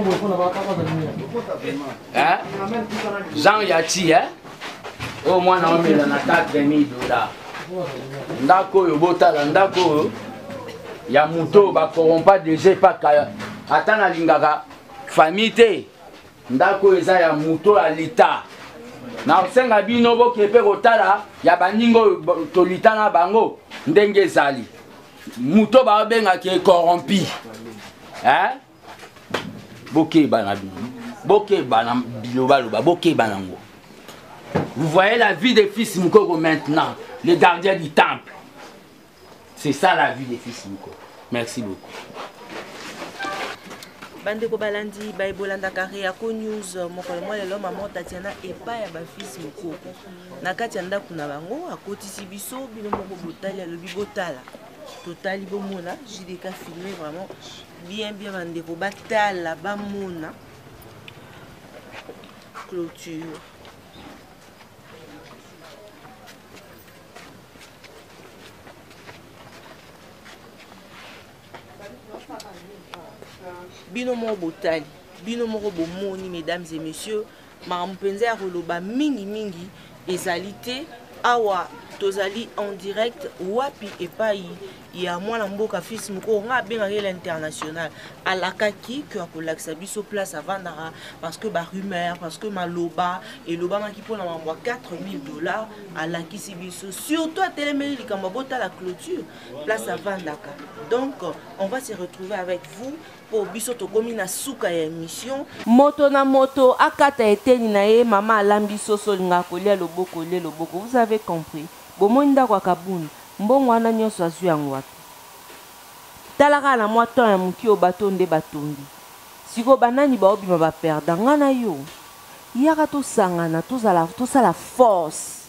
Hein? Jean Yati, hein? Oh moi na omela na $4,000. Ndako yo botala ndako yo ya muto ba corrompa déjà pas kaya atana lingaka famille te ndako eza ya muto ya lita na osenga bino bokepe kotala ya baningo tolita na bango ndenge ezali muto ba benga ke corrompi hein bokeba na bino bokeba na biloba loba bokeba nango Vous voyez la vie des fils Mukoko maintenant, les gardiens du temple. C'est ça la vie des fils Mukoko. Merci beaucoup. Bandeko balandi baibolanda Kariako News mokolo mwa lelo maman Tatiana epa ya ba fils Mukoko na kati ya ndako na bango akotisi biso bino moko botali alobi botala totali bomona JDK filmé vraiment bien bandeko batala bamona clôture. Bino mo botali, bino mo bomoni mesdames et messieurs, marampenza roloba mingi ezalité awa tozali en direct wapi epai ya mwana mboka fils Mukoko nga benga l'international alakaki que akolakisa biso place avandara parce que ba rumeur parce que maloba et loba maki pona mwa $4000 alakisi biso surtout à téléméli likambo bota la clôture place avandaka. Donc on va se retrouver avec vous pour biso tokomi na suka ya émission moto na moto akata eteni na ye mama alambi soso linga kolia loboko le loboko. Vous avez compris. Bomonda kwa kabuni mbongo wana nyonso azwi yango wapi talaka na mwa temps ya moki o bato nde batondi siko banani baobima baperda nga na yo yaka tosangana tosala force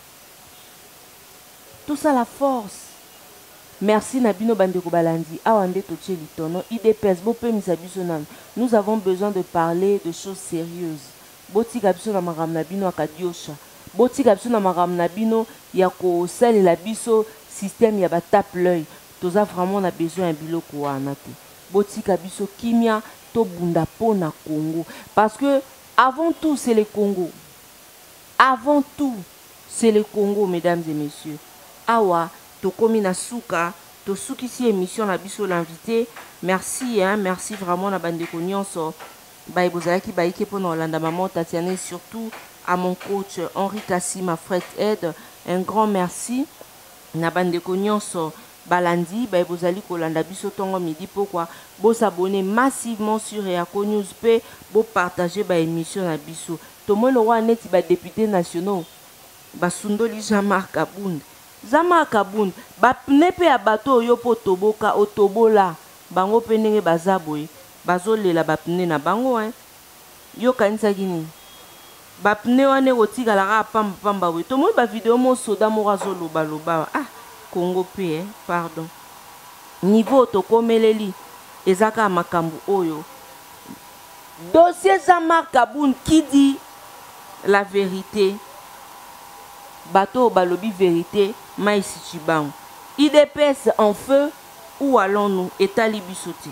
merci na bino bandeko balandi awa nde totie litono IDPS bopemisa biso nanu. Nous avons besoin de parler de choses sérieuses. Botika biso na makambo na bino akadiosha botika biso na makambo na bino ya kosalela biso système ya batape l'œil. Toza vraiment na besoin ya biloko wana te. Botika biso kimia to bunda po na Congo parce que avant tout c'est le Congo. Avant tout c'est le Congo mesdames et messieurs. Awa tokomi na suka to sukisi émission na biso l'invité. Merci merci vraiment na bandeko nyonso baibozalaki baike po na Olanda maman Tatiana et surtout à mon coach Henri Kassi, ma frère Ed, un grand merci. Na bandeko nyonso balandi baibozali kolanda biso tongo midi pourquoi bo s'abonner massivement sur Reako News pe bo partager ba émission na biso. Tomo le roi neti ba député nationaux ba sundoli Jean-Marc Abound. Jean-Marc Abound ba pnepe ya bato yo po toboka otobola bango pe ndenge bazaboye bazolela ba pne na bango yo kanisa gini ba pne wane kotika la pamba we tomo ba vidéo mo soda mo razoloba loba Congo pe pardon niveau tokomeleli ezaka makambu oyo dossier Jean-Marc Abound qui dit la vérité bateau balobi vérité maïsi chibango IDPS en feu où allons-nous État libisoté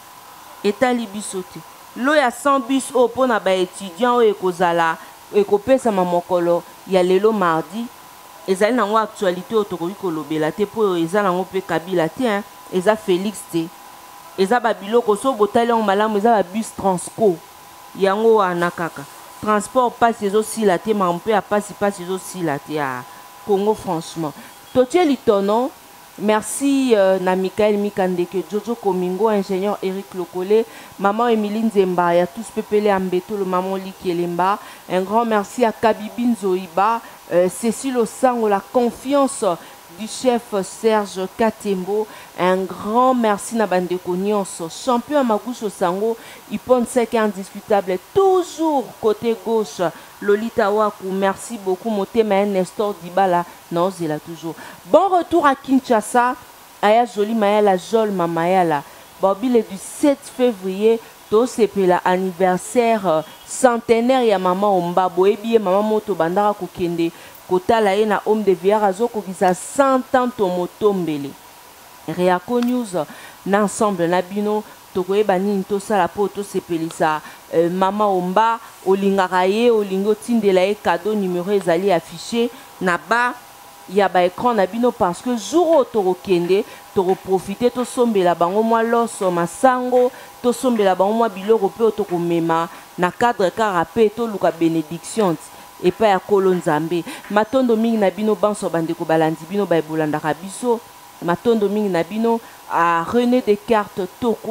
lo ya 100 bus au pona ba étudiant e kozala e kopesa mamokolo ya lelo mardi ezali nango actualité otokoki kolobela te po eza nango pe Kabila te eza Félix te eza ba biloko so botali en malamu eza ba bus Transco yango wana kaka transport passe ezosila te mampe a passe ezosila te à Congo franchement totie litono. Merci na Michael Mikandeke, Jojo Komingo, ingénieur Eric Lokole, maman Emiline Zemba, et à tous Pepele Ambeto, le maman Liki Elemba. Un grand merci à Kabibine Zoïba, Cécile Osango, la confiance du chef Serge Katembo. Un grand merci na Bandeko Nyonso, champion Magucho Osango, Ipon Sek indiscutable, toujours côté gauche. Lolita Waku, merci beaucoup. Motema Nestor Dibala, non, c'est là toujours. Bon retour à Kinshasa. Aya Joli Mayala, Jol Mamayala. Bobby le du 7 février, to sepela anniversaire centenaire ya maman Ombabo. Ebiye maman Moto Bandara Kokende. Kota la na homme de Viarazo Kokisa 100 ans Tomotombele. Reako News, n'ensemble Nabino. Tokoye bani to sala po to sepelisa mama Omba olingaka ye olingo tindela ye cadeau numéro ezali affiché na ba ya ba écran na bino parce que jour toro kende toro profiter to sombela bango mwa loso masango to sombela bango mwa biloko pe to komema na cadre kara pe to luka bénédiction et pa ya kolo nzambe matondo mingi na bino banso bandeko balandi bino ba ebolanda biso matondo mingi na bino à René Descartes Toko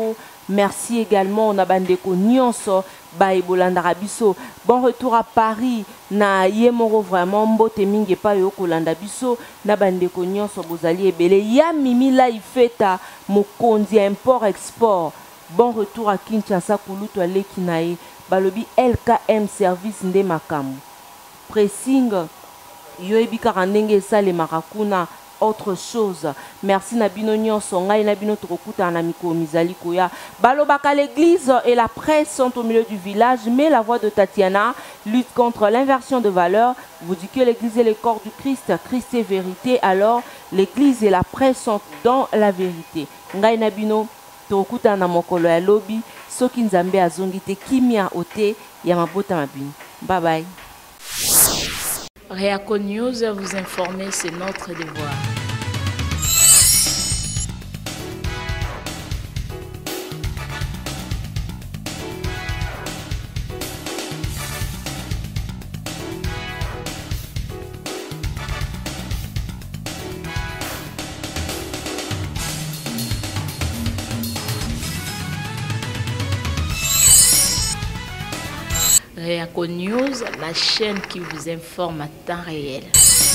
Merci également on a bandeko nyonso Baye Bolanda biso. Bon retour à Paris na yemoro vraiment mbote mingi pa yo kolanda biso na bandeko nyonso bozali ebele ya mimi la ifeta mokonzi import export. Bon retour à Kinshasa kulutu aleki nae balobi LKM service nde makamu pressing yo ebika ndenge sale marakuna autre chose. Merci Nabino Nyonso ngai Nabino tokokuta na miko mizali koya balobaka l'église et la presse sont au milieu du village, mais la voix de Tatiana lutte contre l'inversion de valeurs. Vous dites que l'église est le corps du Christ, Christ est vérité, alors l'église et la presse sont dans la vérité. Ngai Nabino tokokuta na mokolo ya lobi soki nzambe azongi te kimia ote ya mabota mabini. Bye bye. Réaco News, vous informer, c'est notre devoir. Réaco News, la chaîne qui vous informe à temps réel.